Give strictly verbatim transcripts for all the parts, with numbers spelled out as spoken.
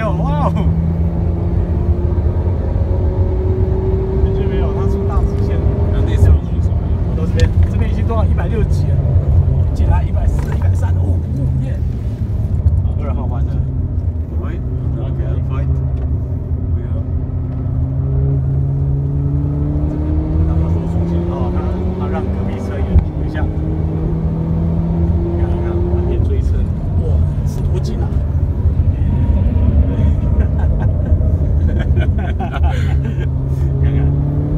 有，哇哦！直接没有，它出大直线。那那时候是什么？到这边，这边已经多少？一百六十几了，进来一百四、一百三，哦，耶！好，二号弯的。喂 ，OK， fight。没有。让他说出去哦，他他让隔壁车远一下。看看，旁边追车，哇，是多近啊！ 看看，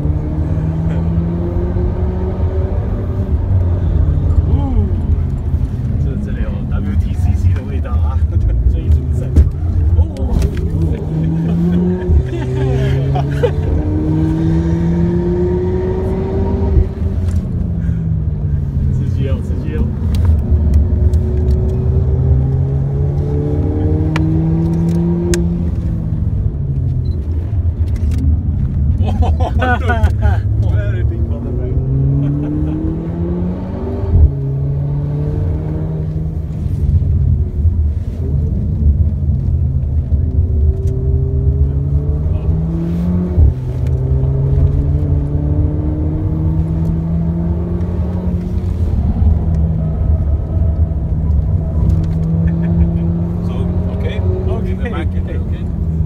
哦，这这里有 W T C C 的味道啊，追逐战，哦，刺激哦，刺激哦。 Very big for the road. So okay, okay, the market, okay.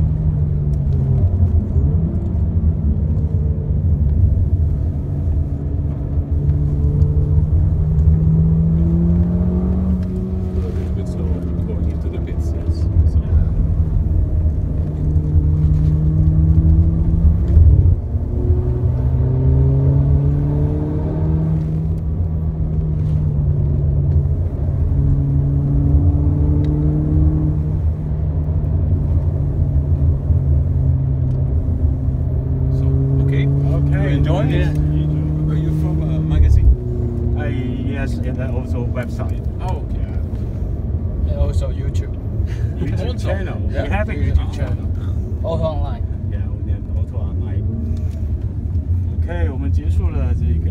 Enjoying it? Are you from a magazine? I yes, and also website. Oh, okay. And also YouTube. YouTube channel. Yeah. We have a YouTube channel. Auto Online. Yeah, we have Auto Online. OK， 我们结束了这个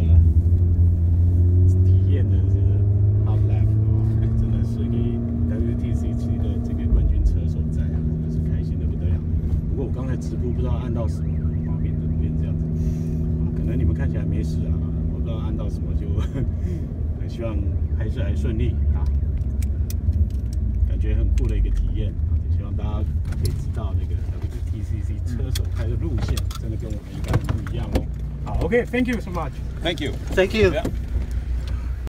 体验的这个 Hot Lap 啊，真的是给 W T C C 的这个冠军车手在啊，真的是开心的不得了。不过我刚才直播不知道按到什么，画面就变这样子。 可能你们看起来没事啊，我不知道按到什么就，希望还是还顺利啊，感觉很酷的一个体验啊，希望大家可以知道那个 W T C C 车手开的路线真的跟我们一般不一样哦。好 ，OK，Thank you so much. Thank you. Thank you. Yeah.